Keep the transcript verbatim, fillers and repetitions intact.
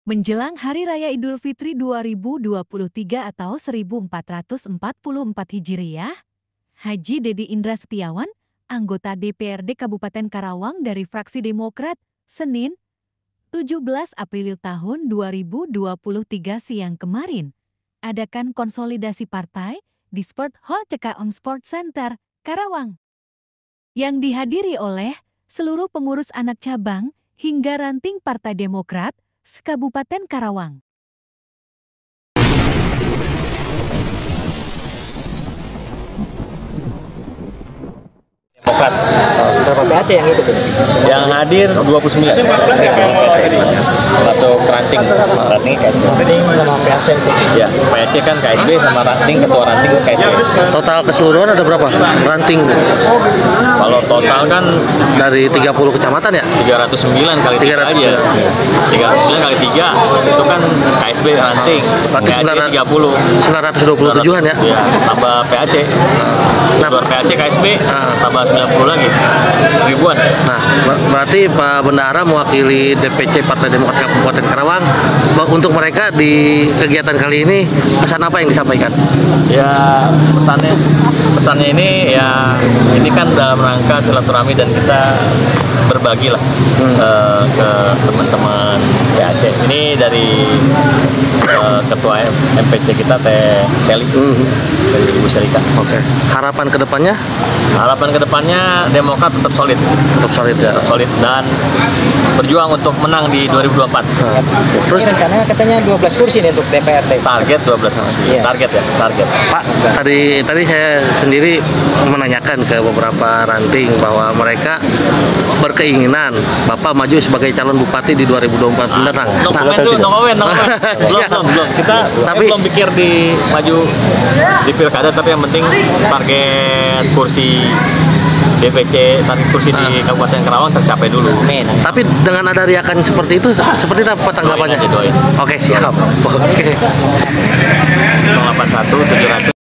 Menjelang Hari Raya Idul Fitri dua ribu dua puluh tiga atau seribu empat ratus empat puluh empat Hijriah, Haji Dedi Indra Setiawan, anggota D P R D Kabupaten Karawang dari fraksi Demokrat, Senin, tujuh belas April tahun dua ribu dua puluh tiga siang kemarin, adakan konsolidasi partai di Sport Hall C K M Sport Center, Karawang. Yang dihadiri oleh seluruh pengurus anak cabang hingga ranting Partai Demokrat, Kabupaten Karawang. Demokrat. Berapa P A C yang ikut ini? Yang hadir dua puluh sembilan. Masuk ranting, ranting K S B. Ranting sama P A C itu. Ya, P A C kan K S B sama ranting, ketua ranting K S B. Total keseluruhan ada berapa? Ranting Kalau total kan dari tiga puluh kecamatan ya? tiga ratus sembilan kali tiga tiga ratus aja. tiga ratus sembilan kali tiga itu kan K S B ranting. Berarti P A C tiga puluh. sembilan ratus dua puluh tujuh-an ya? Iya, tambah P A C. Nah, luar P A C K S B Nah. tambah sembilan puluh lagi. Ribuan. Nah, ber berarti Pak Bendahara mewakili D P C Partai Demokrat Kabupaten Karawang. Untuk mereka di kegiatan kali ini pesan apa yang disampaikan? Ya, pesannya pesannya ini ya ini kan dalam rangka silaturahmi dan kita berbagi lah Hmm. eh, ke teman-teman P A C. Ini dari eh, ketua M P C kita Teh Seli, Hmm. dari Ibu Selika. Oke. Harapan kedepannya? Harapan kedepannya Demokrat tetap solid, Tetap solid ya. tetap solid dan berjuang untuk menang di dua ribu dua puluh empat. Nah, Terus rencananya katanya dua belas kursi nih untuk D P R D. Target dua belas kursi. Iya. Target ya, target. Pak, tadi tadi saya sendiri menanyakan ke beberapa ranting bahwa mereka berkeinginan Bapak maju sebagai calon bupati di dua ribu dua puluh empat benar nggak? No Nah, comment atau dulu, tidak? no comment, no comment. Belum, Siap. belum, belum. Kita Tapi- belum pikir di maju di pilkada, tapi yang penting target kursi D P C, target kursi di Kabupaten Karawang tercapai dulu. Amin. Tapi dengan ada riakan seperti itu, seperti apa tanggapannya? Doain aja, doain. Oke, siap. Oke. nol delapan satu tujuh ratus